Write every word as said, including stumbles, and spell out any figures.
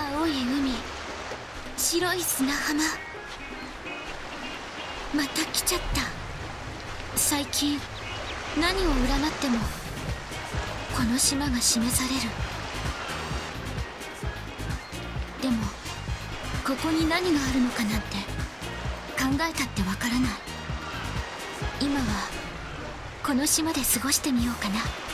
青い海、白い砂浜。また来ちゃった。最近何を占ってもこの島が示される。でもここに何があるのかなんて考えたってわからない。今はこの島で過ごしてみようかな。